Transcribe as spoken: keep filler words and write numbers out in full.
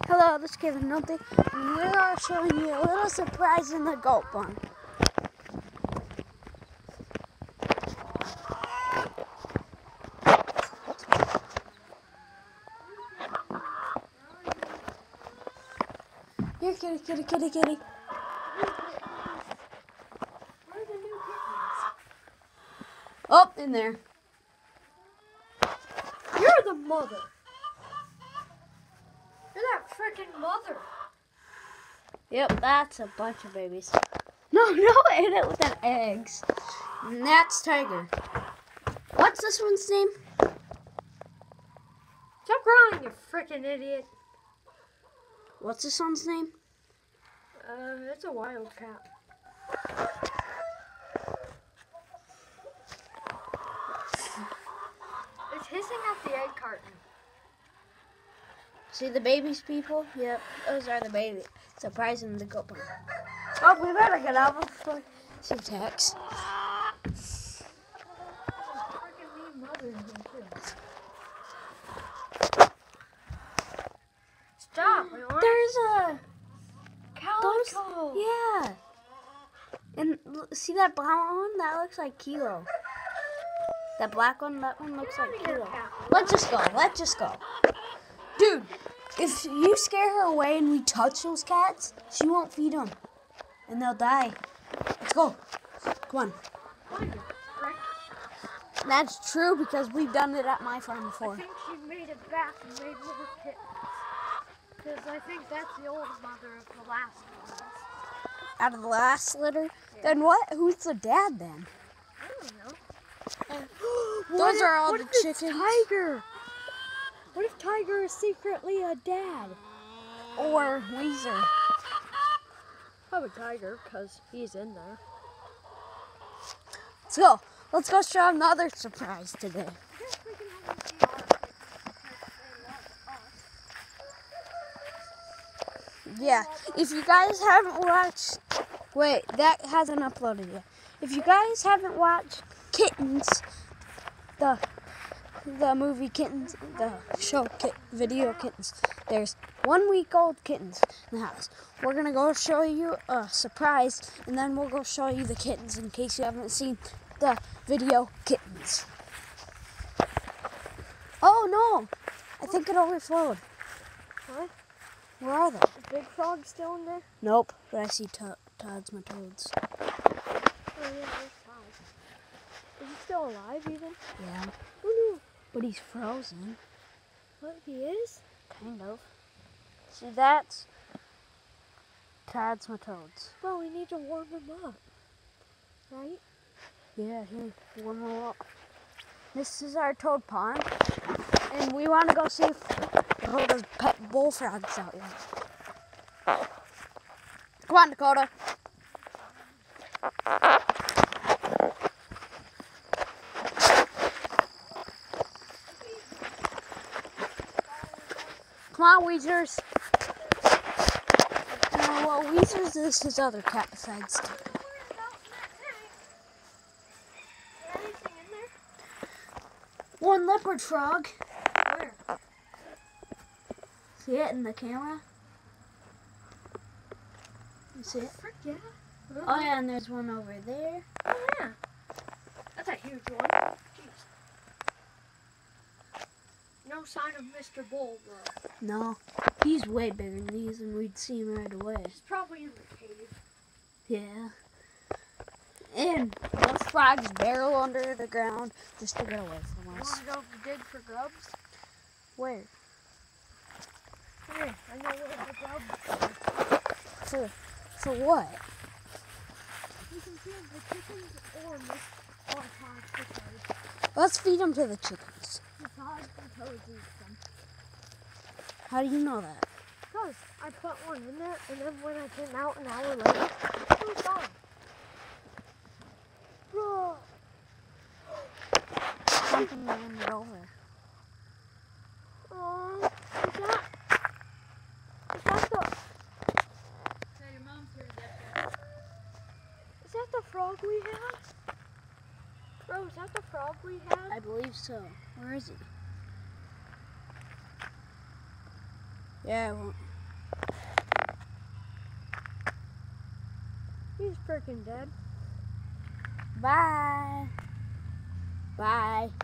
Hello, this is Kevin Nothing, and we are showing you a little surprise in the goat barn. Here, kitty, kitty, kitty, kitty. Where are the new kittens? Oh, in there. You're the mother. You're that freaking mother. Yep, that's a bunch of babies. No, no, I hit it with an eggs. And that's Tiger. What's this one's name? Stop crying, you freaking idiot. What's this one's name? Uh, it's a wildcat. It's hissing at the egg carton. See the babies, people? Yep, those are the babies. Surprising the goat barn. Oh, we better get out before See Tex. freaking mean mother in here too. Stop! We want There's a... Those, calico. yeah. And l- see that brown one? That looks like Kilo. That black one, that one looks like Kilo. Let's just go. Let's just go. Dude, if you scare her away and we touch those cats, she won't feed them. And they'll die. Let's go. Come on. That's true because we've done it at my farm I before. think she made it back and made more kittens. Because I think that's the old mother of the last ones. Out of the last litter? Then what? Who's the dad then? I don't know. Those if- are all what the if it's chickens. Tiger? What if Tiger is secretly a dad? Or Weezer. Probably Tiger, because he's in there. Let's go. Let's go show another surprise today. Yeah, if you guys haven't watched, wait, that hasn't uploaded yet. If you guys haven't watched Kittens, the the movie Kittens, the show Kit, video Kittens, there's one week old kittens in the house. We're gonna go show you a surprise, and then we'll go show you the kittens in case you haven't seen the video Kittens. Oh no, I think it overflowed. What? Where are they? Is Big Frog still in there? Nope, but I see to- Todd's my toads. Oh yeah, there's Todd. Is he still alive even? Yeah, Oh no. but he's frozen. What, he is? Kind of. See, that's Todd's my toads. Bro, we need to warm him up. Right? Yeah, here, warm them up. This is our toad pond, and we want to go see if Dakota's pet bullfrog's out yet. Come on, Dakota. Come on, Weezers. No, well, Weezers is his other cat besides Teddy. Anything in there? One leopard frog. Where? See it in the camera? You see it? Frick yeah. Oh yeah, and there's one over there. Oh yeah. That's a huge one. Jeez. No sign of Mister Bull, bro. No, he's way bigger than these, and we'd see him right away. He's probably in the cave. Yeah. And those frogs barrel under the ground just to get away from You us. want to go dig for grubs? Where? Here, I know where the grubs are. For, for what? You can feed the chickens or Miss or Todd's potatoes. Let's feed them to the chickens. The Todd's potatoes eat them. How do you know that? Because I put one in there, and then when I came out an hour later, it was gone. Bro! Something ran it over. Oh, is that, is that the, is that the frog we had? Bro, is that the frog we had? I believe so. Where is he? Yeah, well, freaking dead. Bye. Bye.